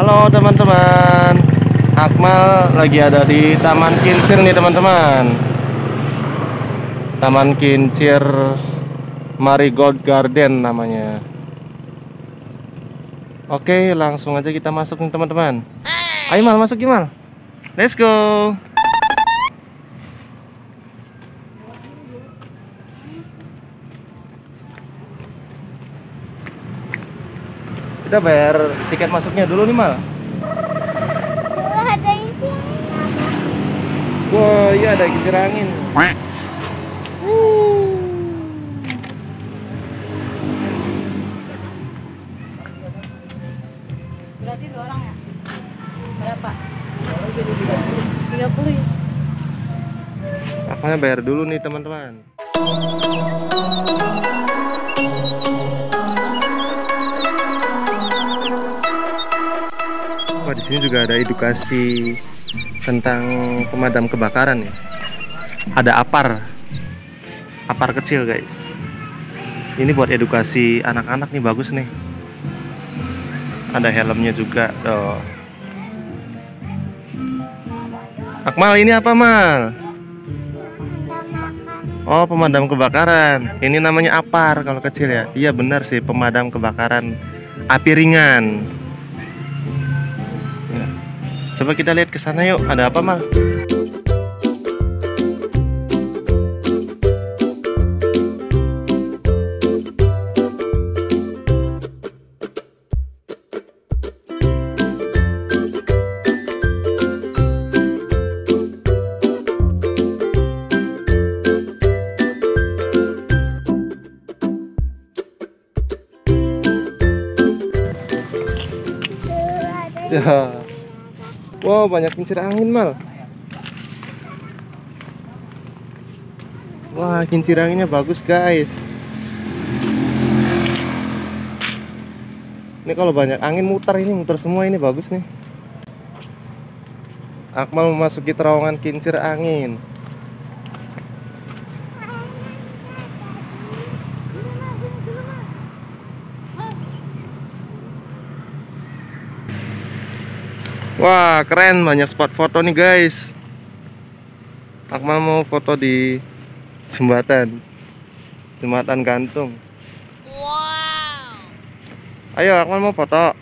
Halo teman-teman, Akmal lagi ada di Taman Kincir nih teman-teman. Taman Kincir Marigold Garden namanya. Oke, langsung aja kita masuk nih teman-teman. Ayo Mal, masuk Mal. Let's go. Kita bayar tiket masuknya dulu nih Mal. Ada ini. Wah, iya ada kincir angin. Berarti 2 orang ya? Berapa? 30 ya? Akalnya bayar dulu nih teman-teman. Wah, di sini juga ada edukasi tentang pemadam kebakaran ya. Ada apar kecil guys. Ini buat edukasi anak-anak nih, bagus nih. Ada helmnya juga tuh. Akmal, ini apa Mal? Oh, pemadam kebakaran. Ini namanya apar kalau kecil ya. Iya benar sih, pemadam kebakaran api ringan. Ya. Coba kita lihat ke sana yuk. Ada apa Mal? Ya. Wow, banyak kincir angin Mal. Wah, kincir anginnya bagus guys. Ini kalau banyak angin muter semua, ini bagus nih. Akmal memasuki terowongan kincir angin. Wah, keren, banyak spot foto nih guys. Akmal mau foto di jembatan gantung. Wow. Ayo Akmal mau foto.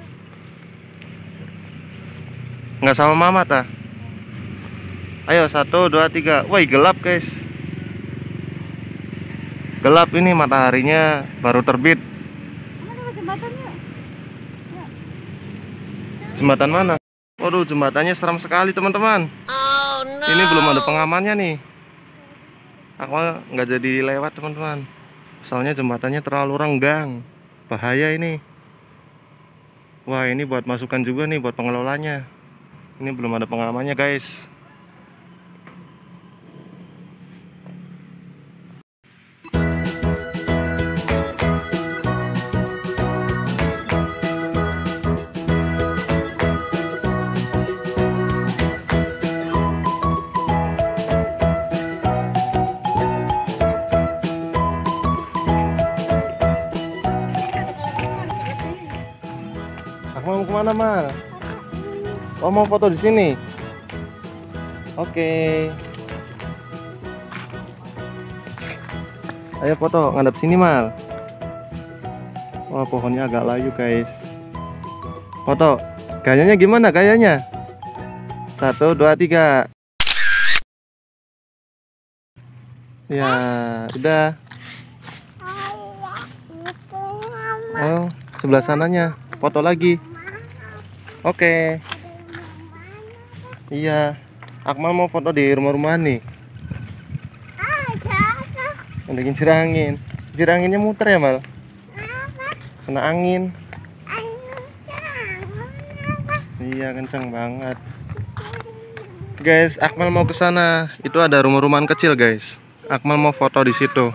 Nggak sama mama tah. Ayo 1, 2, 3. Wah, gelap guys. Gelap ini, mataharinya baru terbit. Mana jembatannya? Jembatan mana? Waduh, jembatannya seram sekali teman-teman. Oh no. Ini belum ada pengamannya nih. Akmal nggak jadi lewat teman-teman. Soalnya jembatannya terlalu renggang. Bahaya ini. Wah, ini buat masukan juga nih buat pengelolanya. Ini belum ada pengamannya guys. Akmal mau kemana Mal? Oh, mau foto di sini. Oke. Ayo foto ngadep sini Mal. Wah, pohonnya agak layu guys. Foto. Gayanya gimana gayanya? 1, 2, 3. Ya, udah. Oh, sebelah sananya. Foto lagi. Oke. Iya. Akmal mau foto di rumah-rumahan nih. Ada kincir angin. Kincir anginnya muter ya Mal? Kena angin. Iya, kenceng banget. Guys, Akmal mau ke sana. Itu ada rumah-rumahan kecil guys. Akmal mau foto di situ.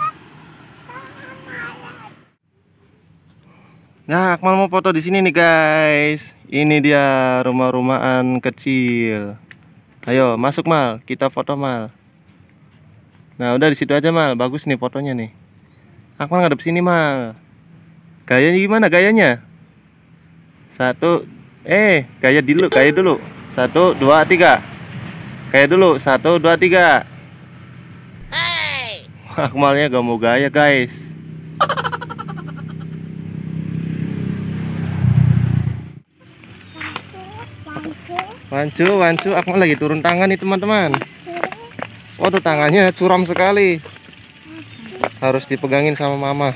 Nah, Akmal mau foto di sini nih guys. Ini dia rumah-rumahan kecil. Ayo masuk Mal, kita foto Mal. Nah, udah di situ aja Mal, bagus nih fotonya nih. Akmal ngadep sini Mal. Gayanya gimana gayanya? 1, Kayak dulu, kayak dulu. 1, 2, 3. Kayak dulu, 1, 2, 3. Hey! Akmalnya gak mau gaya, guys. Wancu, Akmal lagi turun tangan nih, teman-teman. Waduh, tangannya curam sekali. Harus dipegangin sama mama.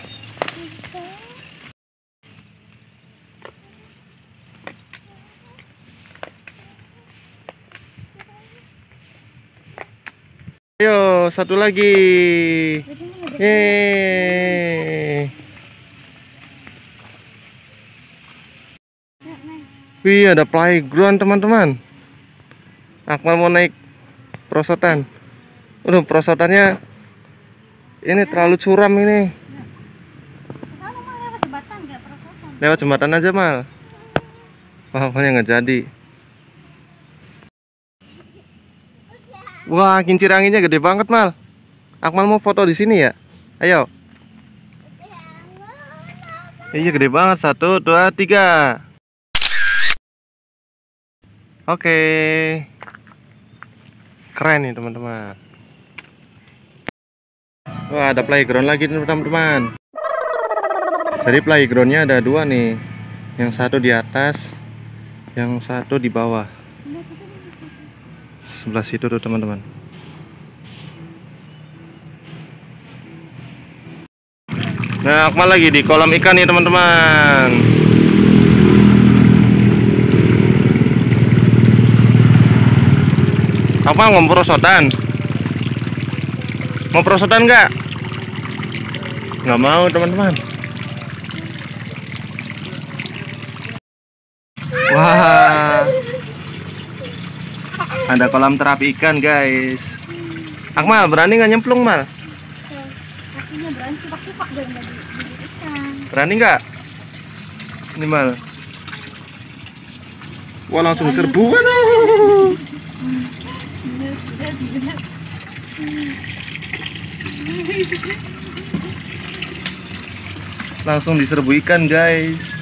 Ayo, satu lagi. Yeay. Wih, ada playground, teman-teman. Akmal mau naik perosotan. Udah, perosotannya ini terlalu curam ini. Sana mah lewat jembatan nggak perosotan. Lewat jembatan aja, Mal. Pahamnya nggak jadi. Wah, kincir anginnya gede banget, Mal. Akmal mau foto di sini ya? Ayo. Iya, gede banget. 1, 2, 3. Oke. Keren nih, teman-teman. Wah, ada playground lagi, teman-teman. Jadi playgroundnya ada 2 nih. Yang satu di atas, yang satu di bawah. Sebelah situ tuh, teman-teman. Nah, Akmal lagi di kolam ikan nih, teman-teman. Akmal mau perosotan? Mau perosotan nggak? Nggak mau, teman-teman. Wah, ada kolam terapi ikan, guys. Akmal berani nggak nyemplung, Mal? Kakinya berani cupak-cupak dan jadi ikan. Berani nggak? Ini, Mal. Wah, langsung serbu. Waduh. Langsung diserbu ikan, guys.